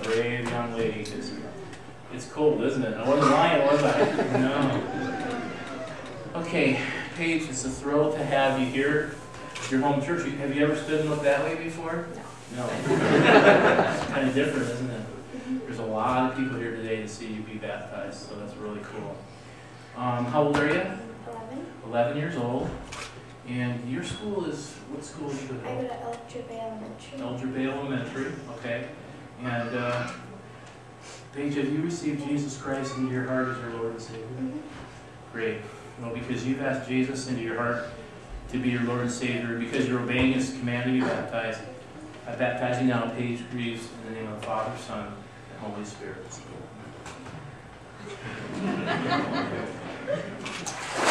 brave young lady. It's cold, isn't it? I wasn't lying, was I? No. Okay, Paige, it's a thrill to have you here. Your home church. Have you ever stood and looked that way before? No. It's kind of different, isn't it? There's a lot of people here today to see you be baptized, so that's really cool. How old are you? 11. 11 years old. And your school is, what school do you go to? I go to Elder Bay Elementary. Elder Bay Elementary, okay. And Paige, have you received Jesus Christ into your heart as your Lord and Savior? Mm-hmm. Great. Well, because you've asked Jesus into your heart to be your Lord and Savior, because you're obeying His command to be baptized, I baptize you now, Paige Greaves, in the name of the Father, Son, and Holy Spirit.